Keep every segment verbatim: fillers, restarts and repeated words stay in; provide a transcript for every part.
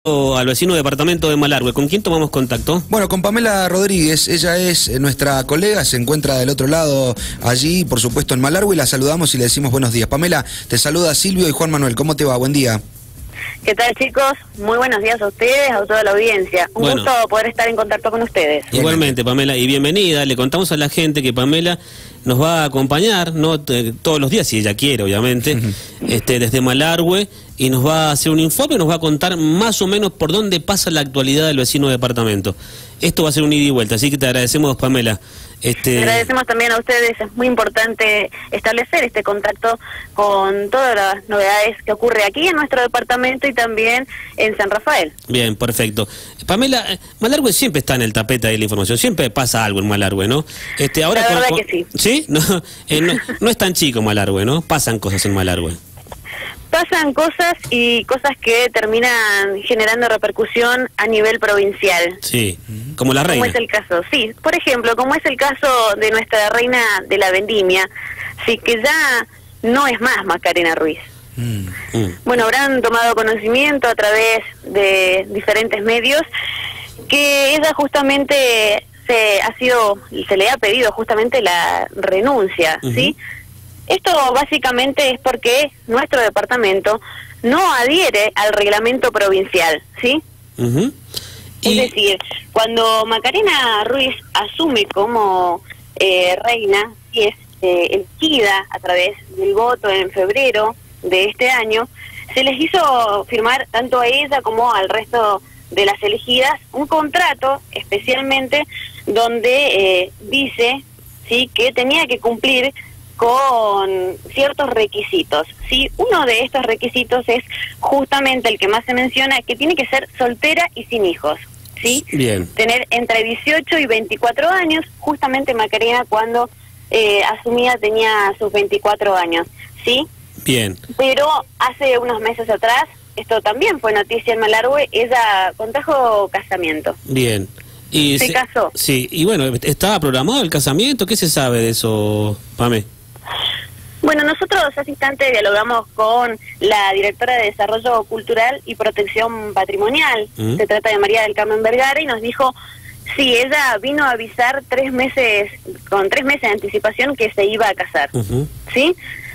Al vecino departamento de Malargüe. ¿Con quién tomamos contacto? Bueno, con Pamela Rodríguez. Ella es nuestra colega, se encuentra del otro lado allí, por supuesto en Malargüe, y la saludamos y le decimos buenos días. Pamela, te saluda Silvio y Juan Manuel. ¿Cómo te va? Buen día. ¿Qué tal, chicos? Muy buenos días a ustedes, a toda la audiencia. Un bueno, gusto poder estar en contacto con ustedes. Igualmente, Pamela, y bienvenida. Le contamos a la gente que Pamela nos va a acompañar, no T todos los días, si ella quiere, obviamente, este, desde Malargüe, y nos va a hacer un informe, nos va a contar más o menos por dónde pasa la actualidad del vecino departamento. Esto va a ser un ida y vuelta, así que te agradecemos, Pamela. Este... Te agradecemos también a ustedes, es muy importante establecer este contacto con todas las novedades que ocurre aquí en nuestro departamento y también en San Rafael. Bien, perfecto. Pamela, Malargüe siempre está en el tapete de la información, siempre pasa algo en Malargüe, ¿no? Este, ahora la con, verdad con... que sí. ¿Sí? No, eh, no, no es tan chico Malargüe, ¿no? Pasan cosas en Malargüe. Pasan cosas y cosas que terminan generando repercusión a nivel provincial. Sí, como la reina. Como es el caso, sí. Por ejemplo, como es el caso de nuestra reina de la vendimia, sí, que ya no es más Macarena Ruiz. Mm. Bueno, habrán tomado conocimiento a través de diferentes medios que ella justamente se ha sido, se le ha pedido justamente la renuncia, uh-huh. ¿sí? Esto básicamente es porque nuestro departamento no adhiere al reglamento provincial, ¿sí? Uh-huh. Es y... decir, cuando Macarena Ruiz asume como eh, reina, y es eh, elegida a través del voto en febrero de este año, se les hizo firmar tanto a ella como al resto de las elegidas un contrato especialmente donde eh, dice, sí, que tenía que cumplir con ciertos requisitos, ¿sí? Uno de estos requisitos es justamente el que más se menciona, que tiene que ser soltera y sin hijos, ¿sí? Bien. Tener entre dieciocho y veinticuatro años, justamente Macarena cuando eh, asumía tenía sus veinticuatro años, ¿sí? Bien. Pero hace unos meses atrás, esto también fue noticia en Malargüe, ella contrajo casamiento. Bien. Y ¿Se, se casó? Sí, y bueno, ¿estaba programado el casamiento? ¿Qué se sabe de eso, Pame? Bueno, nosotros hace instante dialogamos con la directora de Desarrollo Cultural y Protección Patrimonial, ¿Mm? Se trata de María del Carmen Vergara, y nos dijo, sí, ella vino a avisar tres meses, con tres meses de anticipación que se iba a casar, uh-huh. ¿sí?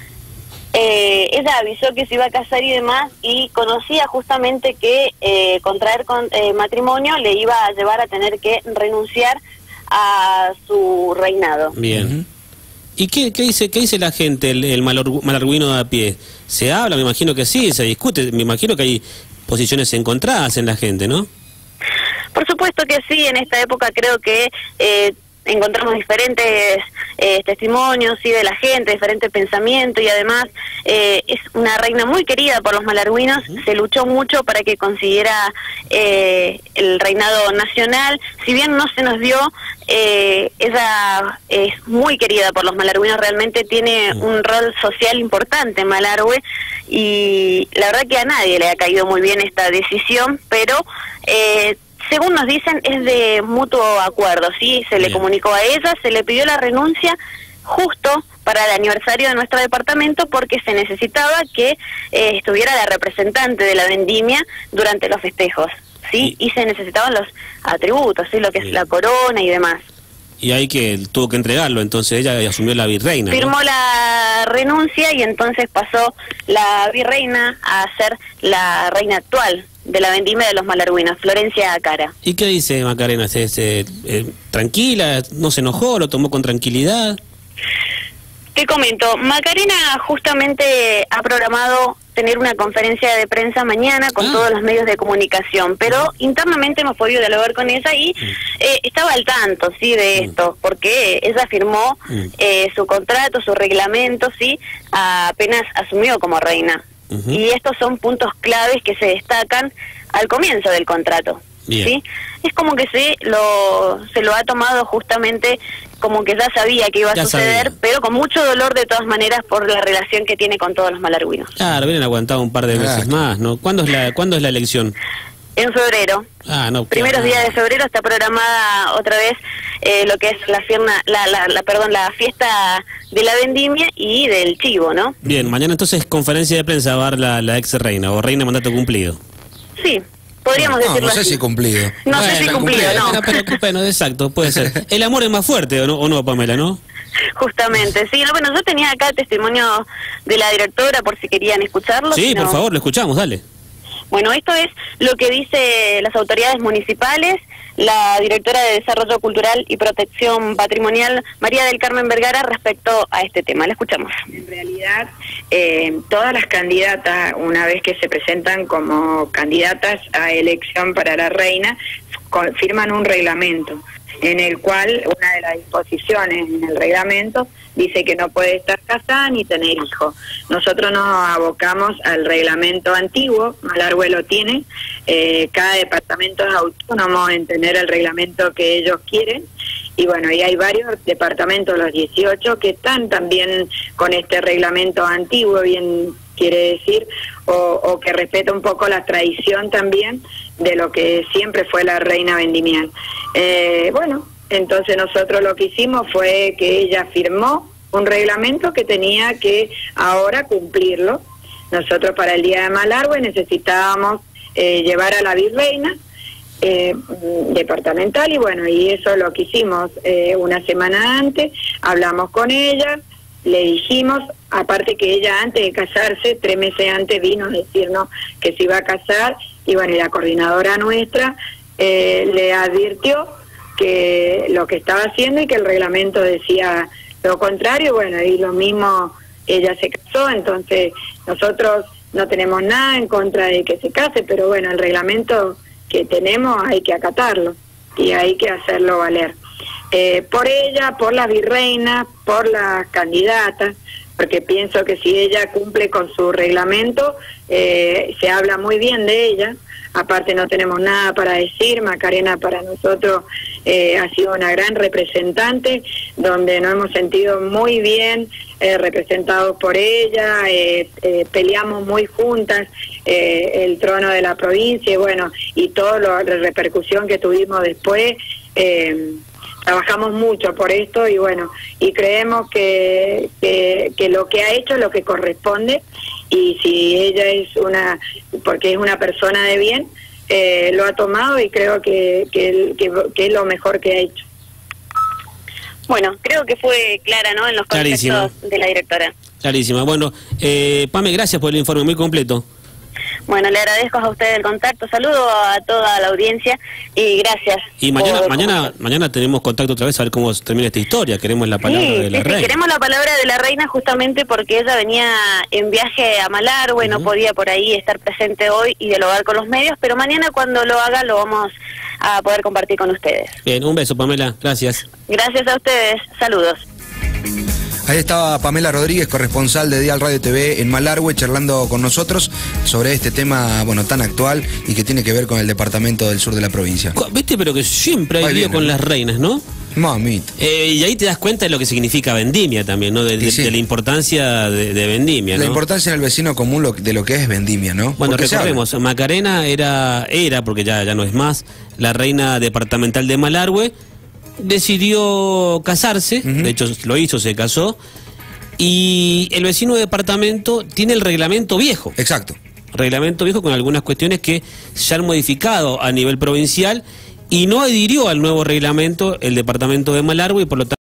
Eh, ella avisó que se iba a casar y demás, y conocía justamente que eh, contraer con, eh, matrimonio le iba a llevar a tener que renunciar a su reinado. Bien. Uh-huh. ¿Y qué, qué dice qué dice la gente, el, el malargüino de a pie? ¿Se habla? Me imagino que sí, se discute, me imagino que hay posiciones encontradas en la gente, ¿no? Por supuesto que sí, en esta época creo que eh, encontramos diferentes eh, testimonios, sí, de la gente, diferentes pensamientos, y además eh, es una reina muy querida por los malargüinos. Uh-huh. Se luchó mucho para que consiguiera eh, el reinado nacional. Si bien no se nos dio, eh, ella es muy querida por los malargüinos, realmente tiene uh-huh. un rol social importante en Malargüe, y la verdad que a nadie le ha caído muy bien esta decisión, pero eh, según nos dicen, es de mutuo acuerdo, ¿sí? Se le Bien. comunicó a ella, se le pidió la renuncia justo para el aniversario de nuestro departamento, porque se necesitaba que eh, estuviera la representante de la vendimia durante los festejos, ¿sí? Y, y se necesitaban los atributos, ¿sí? Lo que Bien. es la corona y demás. Y ahí que tuvo que entregarlo, entonces ella asumió la virreina, ¿no? Firmó la renuncia y entonces pasó la virreina a ser la reina actual de la vendimia de los malargüinos, Florencia Acara. ¿Y qué dice Macarena? ¿Se, se, eh, ¿Tranquila? ¿No se enojó? ¿Lo tomó con tranquilidad? Te comento, Macarena justamente ha programado tener una conferencia de prensa mañana con ah. todos los medios de comunicación, pero mm. internamente hemos podido dialogar con ella y mm. eh, estaba al tanto, sí, de mm. esto, porque ella firmó mm. eh, su contrato, su reglamento, sí, apenas asumió como reina. Uh-huh. Y estos son puntos claves que se destacan al comienzo del contrato. Bien. ¿Sí? Es como que se lo se lo ha tomado justamente como que ya sabía que iba a ya suceder, sabía. Pero con mucho dolor de todas maneras por la relación que tiene con todos los malargüinos. Claro, vienen aguantado un par de meses claro. más, ¿no? ¿Cuándo es la ¿cuándo es la elección? En febrero. Ah, no. Primeros claro. días de febrero está programada otra vez eh, lo que es la, fierna, la, la, la perdón la fiesta de la vendimia y del chivo, ¿no? Bien, mañana entonces conferencia de prensa va a dar la, la ex reina o reina mandato cumplido. Sí. Podríamos No, decirlo no sé así. si cumplido. No sé si cumplido, no. Bueno, pero, bueno, exacto, puede ser. El amor es más fuerte, ¿o no, o no, Pamela, no? Justamente, sí. No, bueno, yo tenía acá el testimonio de la directora por si querían escucharlo. Sí, sino... por favor, lo escuchamos, dale. Bueno, esto es lo que dice las autoridades municipales, la directora de Desarrollo Cultural y Protección Patrimonial, María del Carmen Vergara, respecto a este tema. La escuchamos. En realidad, eh, todas las candidatas, una vez que se presentan como candidatas a elección para la reina, con, firman un reglamento, en el cual una de las disposiciones en el reglamento dice que no puede estar casada ni tener hijos. Nosotros nos abocamos al reglamento antiguo, Malargüe lo tiene, eh, cada departamento es autónomo en tener el reglamento que ellos quieren, y bueno, y hay varios departamentos, los dieciocho, que están también con este reglamento antiguo, bien quiere decir, o, o que respeta un poco la tradición también de lo que siempre fue la reina vendimial. Eh, bueno, entonces nosotros lo que hicimos fue que ella firmó un reglamento que tenía que ahora cumplirlo. Nosotros para el día de Malargüe necesitábamos eh, llevar a la virreina eh, departamental, y bueno, y eso es lo que hicimos eh, una semana antes. Hablamos con ella, le dijimos, aparte que ella antes de casarse, tres meses antes vino a decirnos que se iba a casar, y bueno, y la coordinadora nuestra eh, le advirtió que lo que estaba haciendo y que el reglamento decía lo contrario. Bueno, y lo mismo, ella se casó, entonces nosotros no tenemos nada en contra de que se case, pero bueno, el reglamento que tenemos hay que acatarlo y hay que hacerlo valer. Eh, por ella, por las virreinas, por las candidatas, porque pienso que si ella cumple con su reglamento, eh, se habla muy bien de ella. Aparte no tenemos nada para decir. Macarena para nosotros eh, ha sido una gran representante, donde nos hemos sentido muy bien eh, representados por ella, eh, eh, peleamos muy juntas eh, el trono de la provincia, y bueno, y toda la repercusión que tuvimos después. eh, Trabajamos mucho por esto, y bueno, y creemos que, que, que lo que ha hecho es lo que corresponde, y si ella es una, porque es una persona de bien, eh, lo ha tomado, y creo que, que, que, que es lo mejor que ha hecho. Bueno, creo que fue clara, ¿no?, en los conceptos de la directora. Clarísima. Bueno, eh, Pame, gracias por el informe muy completo. Bueno, le agradezco a usted el contacto, saludo a toda la audiencia y gracias. Y mañana por... mañana mañana tenemos contacto otra vez a ver cómo termina esta historia. Queremos la palabra sí, de la sí, reina. Sí, queremos la palabra de la reina justamente porque ella venía en viaje a Malargüe, uh-huh. no podía por ahí estar presente hoy y dialogar con los medios, pero mañana cuando lo haga lo vamos a poder compartir con ustedes. Bien, un beso, Pamela, gracias. Gracias a ustedes, saludos. Ahí estaba Pamela Rodríguez, corresponsal de Dial Radio T V en Malargüe, charlando con nosotros sobre este tema, bueno, tan actual y que tiene que ver con el departamento del sur de la provincia. Viste, pero que siempre hay lío con las reinas, ¿no? Mamita. Eh, y ahí te das cuenta de lo que significa vendimia también, ¿no? De, de, sí. de la importancia de, de vendimia, ¿no? La importancia en el vecino común lo, de lo que es vendimia, ¿no? Bueno, porque recordemos, Macarena era, era, porque ya, ya no es más, la reina departamental de Malargüe. Decidió casarse, uh-huh. de hecho lo hizo, se casó, y el vecino departamento tiene el reglamento viejo. Exacto. Reglamento viejo con algunas cuestiones que se han modificado a nivel provincial y no adhirió al nuevo reglamento el departamento de Malargüe, y por lo tanto